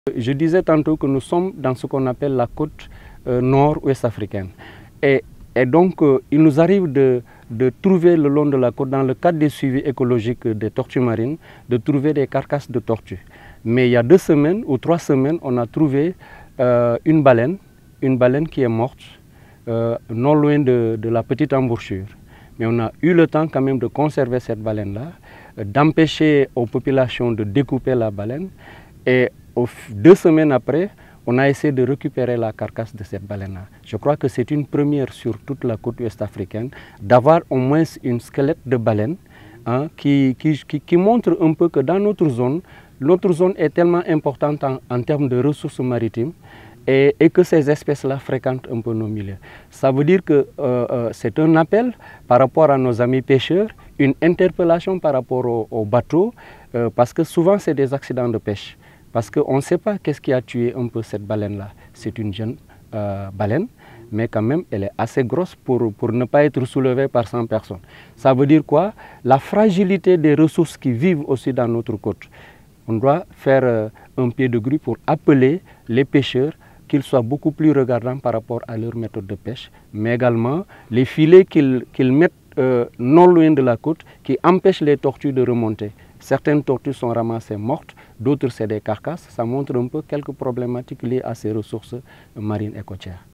Je disais tantôt que nous sommes dans ce qu'on appelle la côte nord-ouest africaine. Et donc, il nous arrive de trouver le long de la côte, dans le cadre des suivis écologiques des tortues marines, de trouver des carcasses de tortues. Mais il y a 2 semaines ou 3 semaines, on a trouvé une baleine qui est morte, non loin de la petite embouchure. Mais on a eu le temps quand même de conserver cette baleine-là, d'empêcher aux populations de découper la baleine. Et 2 semaines après, on a essayé de récupérer la carcasse de cette baleine-là. Je crois que c'est une première sur toute la côte ouest africaine d'avoir au moins un squelette de baleine qui montre un peu que dans notre zone est tellement importante en termes de ressources maritimes et que ces espèces-là fréquentent un peu nos milieux. Ça veut dire que c'est un appel par rapport à nos amis pêcheurs, une interpellation par rapport aux bateaux, parce que souvent c'est des accidents de pêche. Parce qu'on ne sait pas qu'est-ce qui a tué un peu cette baleine-là. C'est une jeune baleine, mais quand même, elle est assez grosse pour ne pas être soulevée par 100 personnes. Ça veut dire quoi? La fragilité des ressources qui vivent aussi dans notre côte. On doit faire un pied de grue pour appeler les pêcheurs qu'ils soient beaucoup plus regardants par rapport à leur méthode de pêche, mais également les filets qu'ils mettent non loin de la côte qui empêchent les tortues de remonter. Certaines tortues sont ramassées mortes, d'autres c'est des carcasses. Ça montre un peu quelques problématiques liées à ces ressources marines et côtières.